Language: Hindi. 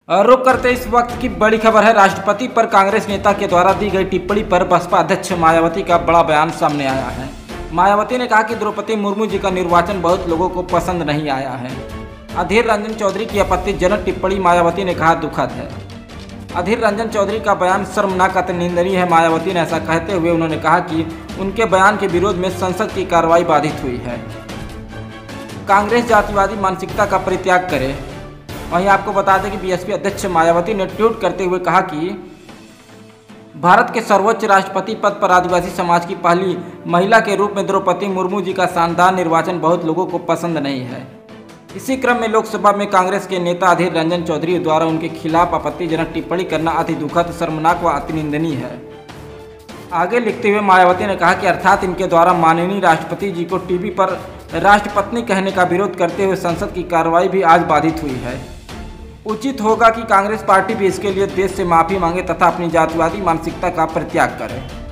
रुक करते इस वक्त की बड़ी खबर है। राष्ट्रपति पर कांग्रेस नेता के द्वारा दी गई टिप्पणी पर बसपा अध्यक्ष मायावती का बड़ा बयान सामने आया है। मायावती ने कहा कि द्रौपदी मुर्मू जी का निर्वाचन बहुत लोगों को पसंद नहीं आया है। अधीर रंजन चौधरी की आपत्तिजनक टिप्पणी मायावती ने कहा दुखद है। अधीर रंजन चौधरी का बयान शर्मनाक अति निंदनीय है। मायावती ने ऐसा कहते हुए उन्होंने कहा कि उनके बयान के विरोध में संसद की कार्रवाई बाधित हुई है। कांग्रेस जातिवादी मानसिकता का परित्याग करे। वहीं आपको बता दें कि बीएसपी अध्यक्ष मायावती ने ट्वीट करते हुए कहा कि भारत के सर्वोच्च राष्ट्रपति पद पर आदिवासी समाज की पहली महिला के रूप में द्रौपदी मुर्मू जी का शानदार निर्वाचन बहुत लोगों को पसंद नहीं है। इसी क्रम में लोकसभा में कांग्रेस के नेता अधीर रंजन चौधरी द्वारा उनके खिलाफ आपत्तिजनक टिप्पणी करना अति दुखद, शर्मनाक व अति निंदनीय है। आगे लिखते हुए मायावती ने कहा कि अर्थात इनके द्वारा माननीय राष्ट्रपति जी को टीवी पर राष्ट्रपत्नी कहने का विरोध करते हुए संसद की कार्रवाई भी आज बाधित हुई है। उचित होगा कि कांग्रेस पार्टी भी इसके लिए देश से माफी मांगे तथा अपनी जातिवादी मानसिकता का परित्याग करे।